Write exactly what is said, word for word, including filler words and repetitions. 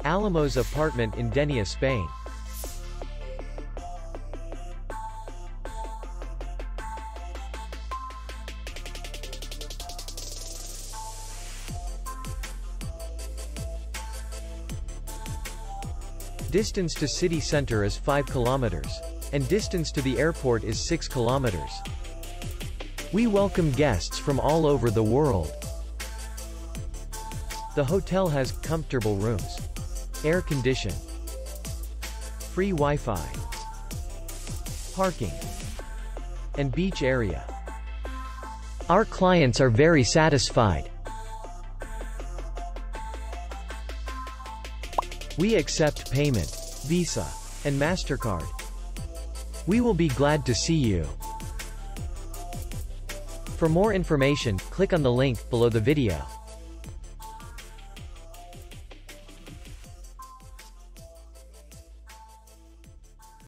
Alamos Apartment in Denia, Spain. Distance to city center is five kilometers. And distance to the airport is six kilometers. We welcome guests from all over the world. The hotel has comfortable rooms, air condition, free Wi-Fi, parking, and beach area. Our clients are very satisfied. We accept payment, Visa, and MasterCard. We will be glad to see you. For more information, click on the link below the video.